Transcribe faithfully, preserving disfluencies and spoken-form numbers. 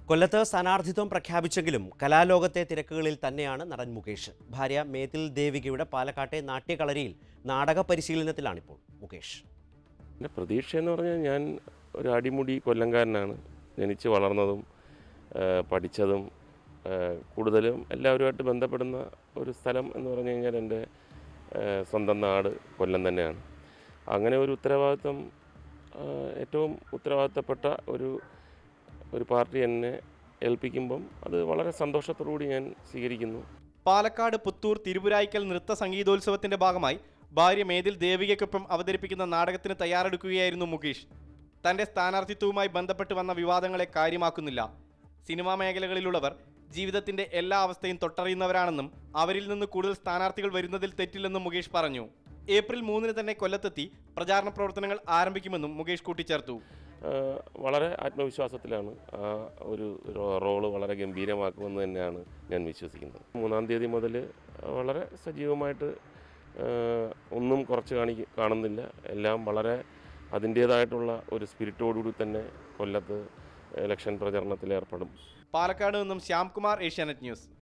കൊല്ലത്ത് സ്ഥാനാർത്ഥിത്വം പ്രഖ്യാപിച്ചെങ്കിലും കലാലോകത്തെ തിരക്കുകളിൽ തന്നെയാണ് നടൻ മുകേഷ്. ഭാര്യ മേതിൽ ദേവികയുടെ പാലക്കാട്ടെ നാട്യകളരിയിൽ നാടക പരിശീലനത്തിലാണിപ്പോൾ മുകേഷ്. എൻ്റെ പ്രതീക്ഷ എന്ന് പറഞ്ഞാൽ ഞാൻ ഒരു അടിമുടി കൊല്ലംകാരനാണ്. ജനിച്ച് വളർന്നതും പഠിച്ചതും കൂടുതലും എല്ലാവരുമായിട്ട് ബന്ധപ്പെടുന്ന ഒരു സ്ഥലം എന്ന് പറഞ്ഞു കഴിഞ്ഞാൽ എൻ്റെ സ്വന്തം നാട് കൊല്ലം തന്നെയാണ്. അങ്ങനെ ഒരു ഉത്തരവാദിത്വം, ഏറ്റവും ഉത്തരവാദിത്തപ്പെട്ട ഒരു ഒരു പാർട്ടി എന്നെ ഏൽപ്പിക്കുമ്പം അത് വളരെ സന്തോഷത്തോടുകൂടി ഞാൻ സ്വീകരിക്കുന്നു. പാലക്കാട് പുത്തൂർ തിരുപുരായിക്കൽ നൃത്ത സംഗീതോത്സവത്തിന്റെ ഭാഗമായി ഭാര്യ മേതിൽ ദേവികയ്ക്കൊപ്പം അവതരിപ്പിക്കുന്ന നാടകത്തിന് തയ്യാറെടുക്കുകയായിരുന്നു മുകേഷ്. തന്റെ സ്ഥാനാർത്ഥിത്വവുമായി ബന്ധപ്പെട്ട് വന്ന വിവാദങ്ങളെ കാര്യമാക്കുന്നില്ല. സിനിമാ മേഖലകളിലുള്ളവർ ജീവിതത്തിന്റെ എല്ലാ അവസ്ഥയും തൊട്ടറിയുന്നവരാണെന്നും അവരിൽ നിന്ന് കൂടുതൽ സ്ഥാനാർത്ഥികൾ വരുന്നതിൽ തെറ്റില്ലെന്നും മുകേഷ് പറഞ്ഞു. ഏപ്രിൽ മൂന്നിന് തന്നെ കൊല്ലത്തെത്തി പ്രചാരണ പ്രവർത്തനങ്ങൾ ആരംഭിക്കുമെന്നും മുകേഷ് കൂട്ടിച്ചേർത്തു. വളരെ ആത്മവിശ്വാസത്തിലാണ്. ആ ഒരു റോള് വളരെ ഗംഭീരമാക്കുമെന്ന് തന്നെയാണ് ഞാൻ വിശ്വസിക്കുന്നത്. മൂന്നാം തീയതി മുതൽ വളരെ സജീവമായിട്ട് ഒന്നും കുറച്ച് കാണി കാണുന്നില്ല എല്ലാം വളരെ അതിൻ്റേതായിട്ടുള്ള ഒരു സ്പിരിറ്റോടുകൂടി തന്നെ കൊല്ലത്ത് ഇലക്ഷൻ പ്രചരണത്തിൽ ഏർപ്പെടും. പാലക്കാട് നിന്നും ശ്യാംകുമാർ, ഏഷ്യാനെറ്റ് ന്യൂസ്.